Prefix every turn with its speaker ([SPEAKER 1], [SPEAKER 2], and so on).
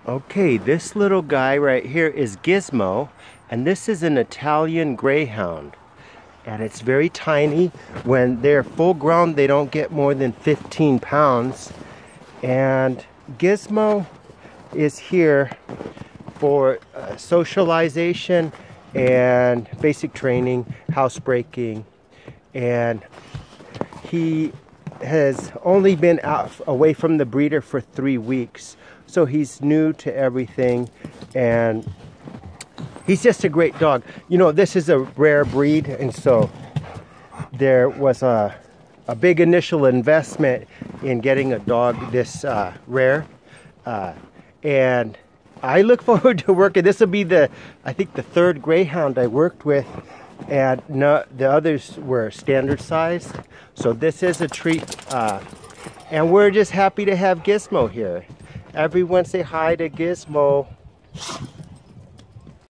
[SPEAKER 1] Okay, this little guy right here is Gizmo, and this is an Italian Greyhound. And it's very tiny. When they're full grown, they don't get more than 15 pounds. And Gizmo is here for socialization and basic training, housebreaking. And he has only been out away from the breeder for 3 weeks. So he's new to everything, and he's just a great dog. You know, this is a rare breed, and so there was a big initial investment in getting a dog this rare. And I look forward to working. This will be I think the 3rd Greyhound I worked with, and no, the others were standard size. So this is a treat, and we're just happy to have Gizmo here. Everyone say hi to Gizmo.